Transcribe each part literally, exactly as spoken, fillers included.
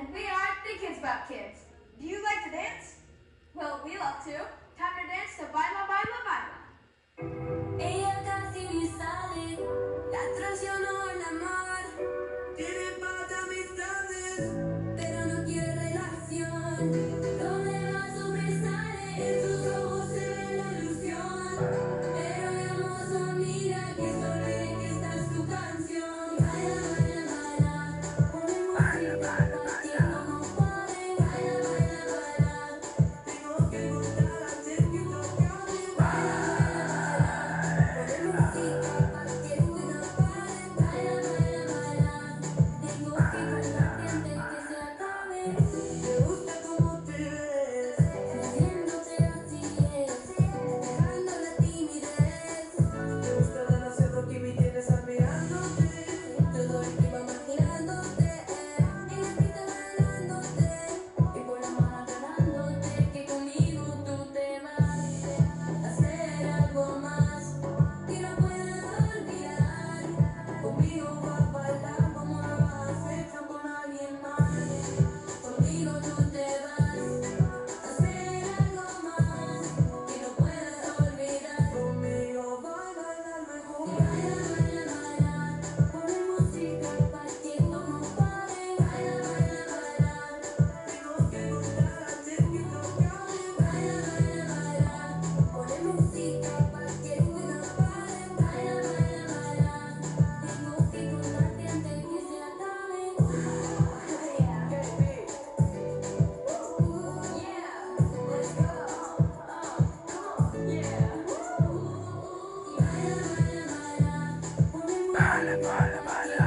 And we are the Kids About Kids. Do you like to dance? Well, we love to. Time to dance to Baila, Baila, Baila. Ella casi ni sale, la traicionó el amor. Tiene pata amistades, pero no quiere relación. Donde va sobresale, en sus ojos se ve la ilusión. Pero llamó a su amiga que se olvide que esta es tu canción. Baila, baila, baila, pone música, partiendo no pare. Baila, baila, baila, tengo que contar antes que toque a mi. Baila, baila, baila, pone música, partiendo no pare. Baila, baila, baila, tengo que contarte antes que se acabe. Me gusta cómo te ves, haciéndote así es, dejando la timidez. Me gusta demasiado que me tienes admirándote, todo el clima imaginándote, en la pista bailándote, y por la mano agarrándote, que conmigo tú te vas a hacer algo más que no puedas olvidar. Conmigo vas a bailar como lo has hecho con alguien más. Conmigo tú te vas a hacer algo más que no puedas olvidar. Conmigo vas a bailar mejor. Baila, baila, baila, pone música, partiendo no pare. Baila, baila, baila, tengo que contar antes que toque a mi. Baila, baila, baila, pone música, partiendo no pare. Baila, baila, baila, tengo que contarte antes que se acabe. Baila, baila, baila,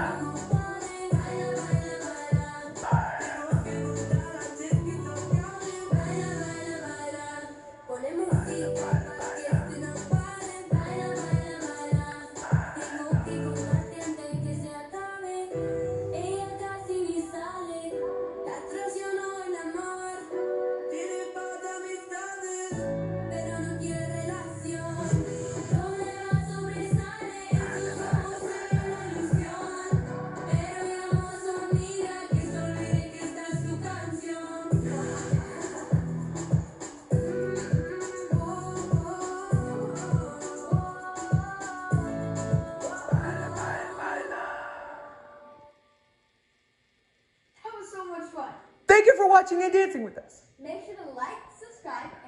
pone música, partiendo no pare. Baila, baila, baila, tengo que contarte antes que se acabe. Ella casi ni sale, la traicionó el amor. Tiene pata amistades, pero no quiere relación. Donde va sobresale, en sus ojos se ve la ilusión. Pero llamó a su amiga que se olvide que esta es tu canción. That was so much fun. Thank you for watching and dancing with us. Make sure to like, subscribe,